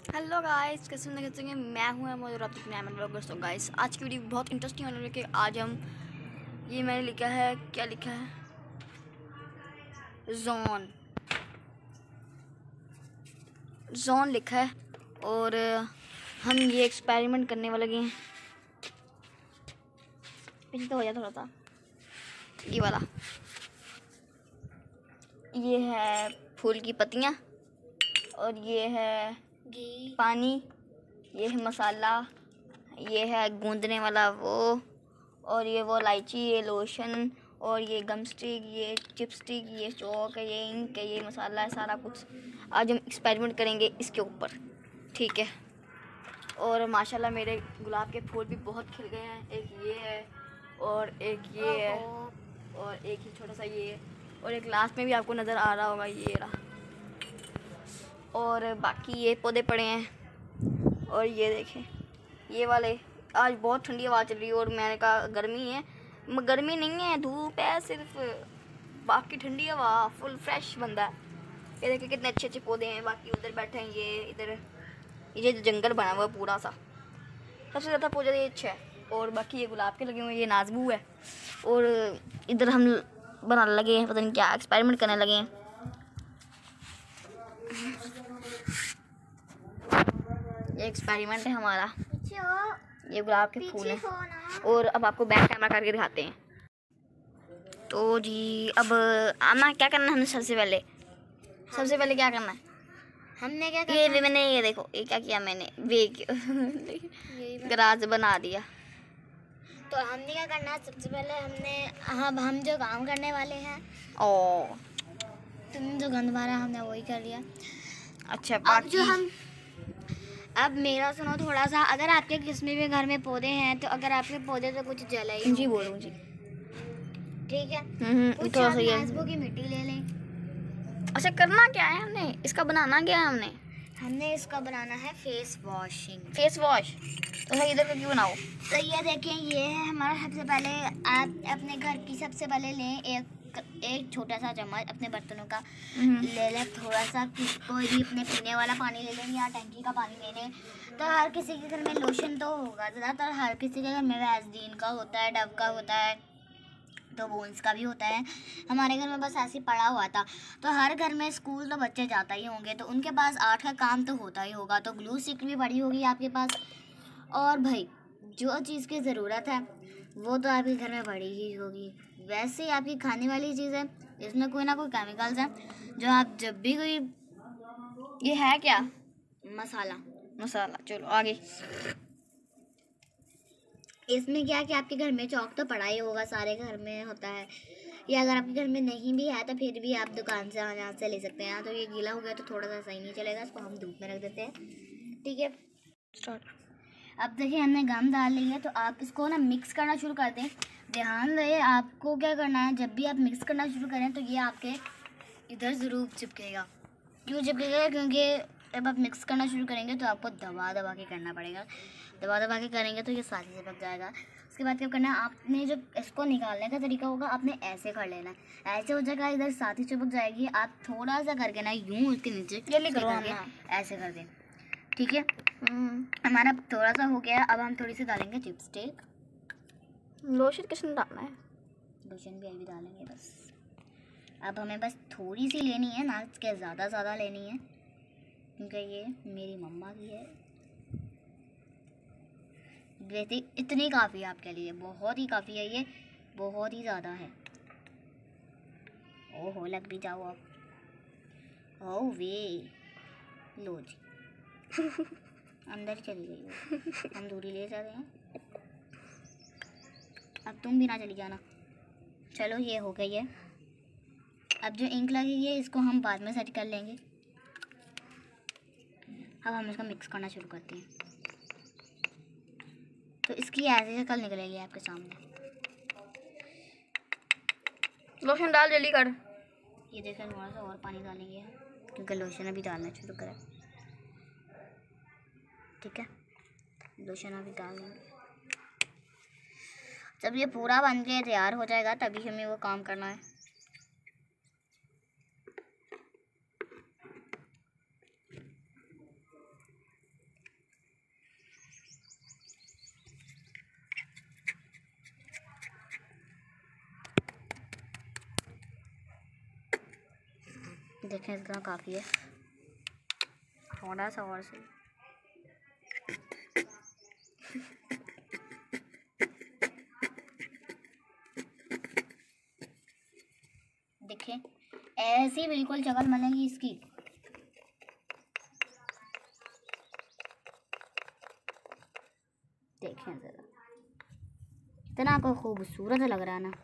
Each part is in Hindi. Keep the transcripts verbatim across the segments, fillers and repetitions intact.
हेलो गाइस, कैसे हैं कैसे हैं मैं हूं अहमद और आप देख रहे हैं अहमद व्लॉगर्स। तो गाइस आज की वीडियो बहुत इंटरेस्टिंग होने वाली है कि आज हम ये मैंने लिखा है, क्या लिखा है, जोन जोन लिखा है। और हम ये एक्सपेरिमेंट करने वाले लगे हैं। पीछे तो हो जाए थोड़ा सा, ये वाला, ये है फूल की पत्तियाँ और ये है घी, पानी, ये है मसाला, ये है गूंदने वाला वो, और ये वो इलायची, ये लोशन, और ये गम स्टिक, ये चिप स्टिक, ये चौक है, ये इंक है, ये मसाला है, सारा कुछ आज हम एक्सपेरिमेंट करेंगे इसके ऊपर, ठीक है। और माशाल्लाह मेरे गुलाब के फूल भी बहुत खिल गए हैं। एक ये है और एक ये है और एक ही छोटा सा ये है, और एक लास्ट में भी आपको नज़र आ रहा होगा, ये रहा। और बाकी ये पौधे पड़े हैं। और ये देखें, ये वाले, आज बहुत ठंडी हवा चल रही है और मैंने कहा गर्मी है, गर्मी नहीं है, धूप है सिर्फ, बाकी ठंडी हवा फुल फ्रेश बंदा है। ये देखिए कितने अच्छे अच्छे पौधे हैं। बाकी उधर बैठे हैं, ये इधर ये जो जंगल बना हुआ है पूरा सा, सबसे ज़्यादा पौधे ये अच्छा है। और बाकी ये गुलाब के लगे हुए हैं, ये नाजबू है। और इधर हम बनाने लगे हैं, पता नहीं क्या एक्सपेरिमेंट करने लगे हैं। ये एक्सपेरिमेंट है हमारा, ये गुलाब के फूल हैं। और अब आपको बैक कैमरा करके दिखाते हैं। तो जी अब आना क्या करना है हमने, सबसे पहले सबसे पहले क्या करना है हमने क्या करना ये है? मैंने ये देखो ये क्या किया मैंने, वे गराज बना दिया। तो हमने क्या करना है, सबसे पहले हमने हम हम जो काम करने वाले हैं, ओ तुमने जो गंद मारा हमने वही कर लिया। अच्छा, अब बाकी जो हम अब मेरा सुनो थोड़ा सा, अगर आपके किस्म भी घर में पौधे हैं तो अगर आपके पौधे तो कुछ जला ही जी बोलूँ जी, ठीक है, हम्म कुछ थोड़ा आप सा ये, नाजबू की मिट्टी ले लें। अच्छा करना क्या है हमने, इसका बनाना क्या है हमने, हमने इसका बनाना है फेस वॉशिंग, फेस वॉश। तो सर इधर का क्यों बनाओ। तो ये देखें, ये है हमारा। सबसे पहले आप अपने घर की सबसे पहले लें एक एक छोटा सा चम्मच अपने बर्तनों का ले लें, थोड़ा सा कोई भी अपने पीने वाला पानी ले लें या टंकी का पानी ले लें। तो हर किसी के घर में लोशन तो होगा, ज़्यादातर हर किसी के घर में वैसलीन का होता है, डव का होता है, तो बोन्स का भी होता है। हमारे घर में बस ऐसे पड़ा हुआ था। तो हर घर में स्कूल तो बच्चे जाता ही होंगे, तो उनके पास आर्ट का काम तो होता ही होगा, तो ग्लू स्टिक भी पड़ी होगी आपके पास। और भाई जो चीज़ की ज़रूरत है वो तो आपके घर में पड़ी ही होगी। वैसे ही आपकी खाने वाली चीज़ है, इसमें कोई ना कोई केमिकल्स हैं जो आप जब भी कोई, ये है क्या, मसाला मसाला। चलो आगे। इसमें क्या कि आपके घर में चौक तो पड़ा ही होगा, सारे घर में होता है, या अगर आपके घर में नहीं भी है तो फिर भी आप दुकान से यहाँ से ले सकते हैं। तो ये गीला हो गया तो थोड़ा सा सही नहीं चलेगा, इसको हम धूप में रख देते हैं, ठीक है। स्टार्ट। अब देखिए हमने गम डाल ली है, तो आप इसको ना मिक्स करना शुरू कर दें। ध्यान दें, आपको क्या करना है, जब भी आप मिक्स करना शुरू करें तो ये आपके इधर ज़रूर चिपकेगा। क्यों चिपकेगा, क्योंकि जब आप मिक्स करना शुरू करेंगे तो आपको दबा दबा के करना पड़ेगा। दबा दबा के करेंगे तो ये साथ ही चिपक जाएगा। उसके बाद क्या करना है, आपने जो इसको निकालने का तरीका होगा, आपने ऐसे कर लेना है, ऐसे हो जाएगा, इधर साथ ही चिपक जाएगी। आप थोड़ा सा करके ना यूँ उसके नीचे ऐसे कर दें, ठीक है। हमारा थोड़ा सा हो गया। अब हम थोड़ी सी डालेंगे चिपस्टिक। लोशन किसने डालना है, लोशन भी अभी डालेंगे बस। अब हमें बस थोड़ी सी लेनी है, ना इसके ज़्यादा ज़्यादा लेनी है, क्योंकि ये मेरी मम्मा की है। वैसे इतनी काफ़ी है आपके लिए, बहुत ही काफ़ी है, ये बहुत ही ज़्यादा है। ओहो लग भी जाओ अब, ओ वे लो जी अंदर ही चली गई वो, हम दूरी ले जा रहे हैं। अब तुम भी ना चली जाना। चलो ये हो गई है। अब जो इंक लगेगी है इसको हम बाद में सेट कर लेंगे। अब हम इसका मिक्स करना शुरू करते हैं, तो इसकी ऐसी शक्ल निकलेगी आपके सामने। लोशन डाल जल्दी कर। ये देखें, थोड़ा सा और पानी डालेंगे क्योंकि लोशन अभी डालना शुरू करें, ठीक है। लोशन अभी डाल देंगे। जब ये पूरा बन के तैयार हो जाएगा तभी हमें वो काम करना है। देखें इतना काफ़ी है, थोड़ा सा और से। देखें ऐसी बिल्कुल शक्ल बनेगी इसकी। देखें जरा इतना को खूबसूरत लग रहा है ना।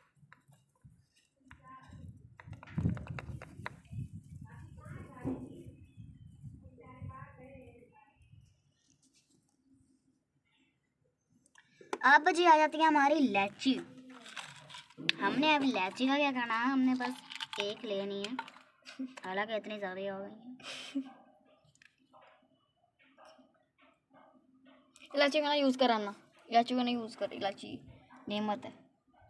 अब जी आ जाती है हमारी इलायची। हमने अब इलायची का क्या करना है, हमने बस एक लेनी है, हालांकि इतनी ज़्यादा हो गई है। इलायची का ना यूज़ कराना, इलायची का नहीं यूज़ कर, इलायची नेमत है।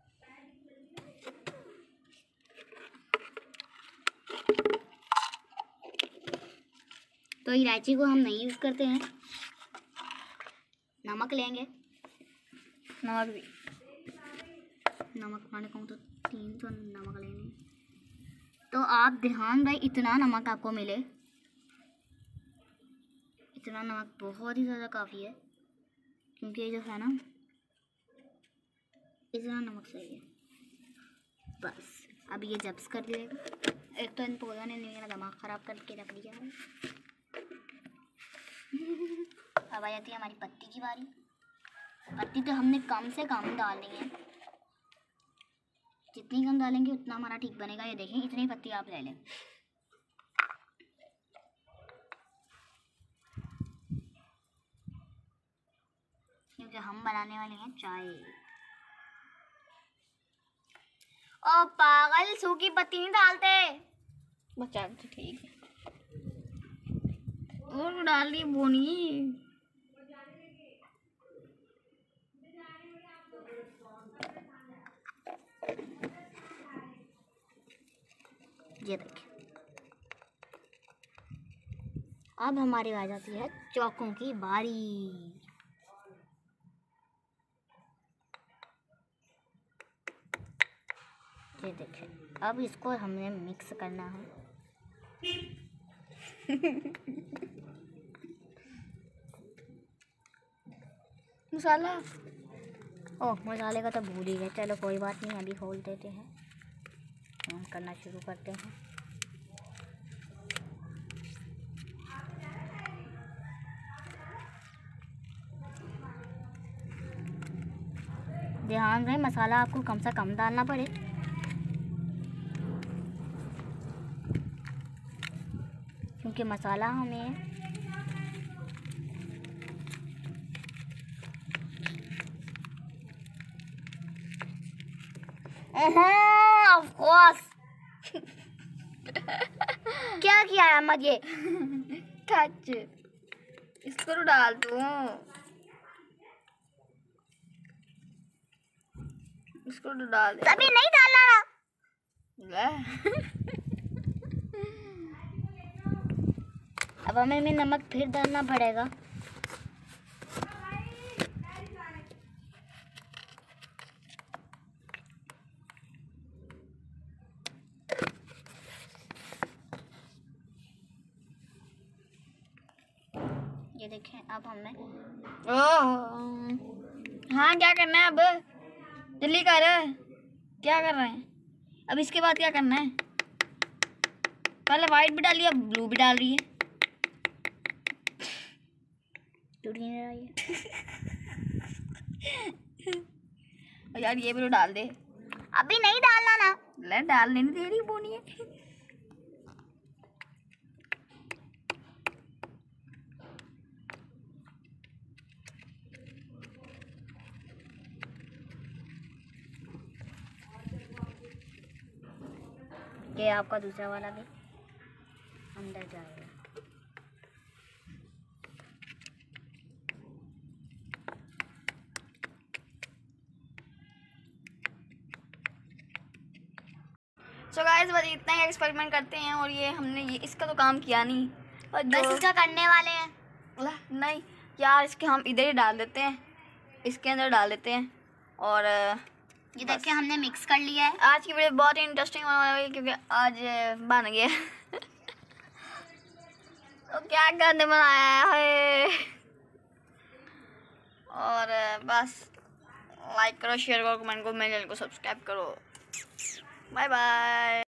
तो इलायची को हम नहीं यूज़ करते हैं। नमक लेंगे, नमक भी, नमक मैंने कहूँ तो तीन सौ नमक लेने। तो आप ध्यान रहे इतना नमक आपको मिले, इतना नमक बहुत ही ज़्यादा काफ़ी है, क्योंकि जो है ना इतना नमक सही है। बस अब ये जब्स कर दिएगा। एक तो इन पौधों ने मेरा दिमाग ख़राब करके रख दिया है। अब आ जाती है हमारी पत्ती की बारी। पत्ती तो हमने कम से कम डालनी है, जितनी कम डालेंगे उतना हमारा ठीक बनेगा। ये देखें इतनी पत्ती आप ले लें। क्योंकि हम बनाने वाले हैं चाय। ओ पागल, सूखी पत्ती नहीं डालते। बचा तो ठीक है, और डाल दी बोनी। ये देखिए अब हमारी आ जाती है चौकों की बारी। ये देखिए अब इसको हमने मिक्स करना है। मसाला, ओह मसाले का तो भूल ही गए। चलो कोई बात नहीं, अभी खोल देते हैं, हम करना शुरू करते हैं। ध्यान रहे मसाला आपको कम से कम डालना पड़े, क्योंकि मसाला हमें ऑफ कोर्स क्या किया है अहमद, ये टच इसको तो डाल दो, इसको तो डाल दे। तभी नहीं डालना ले। अब हमें में नमक फिर डालना पड़ेगा। ये देखें अब हमने ओह हाँ, क्या करना है अब, जल्दी कर। क्या कर रहे हैं अब, इसके बाद क्या करना है? पहले वाइट भी डाली, अब ब्लू भी डाल रही है। टूट नहीं रहा ये। यार ये भी तो डाल दे। अभी नहीं डालना ना। ले डालने नहीं दे रही बोनी है। ये आपका दूसरा वाला भी अंदर जाएगा। सो गाइस बस इतना ही एक्सपेरिमेंट करते हैं, और ये हमने ये इसका तो काम किया नहीं, और बस इसका करने वाले हैं। नहीं यार, इसके हम इधर ही डाल देते हैं, इसके अंदर डाल देते हैं। और ये देखिए हमने मिक्स कर लिया है। आज की वीडियो बहुत ही इंटरेस्टिंग होने वाली है, क्योंकि आज बन गया। तो क्या गंद बनाया है। और बस लाइक करो, शेयर करो, कमेंट करो, मेरे चैनल को सब्सक्राइब करो। Bye bye.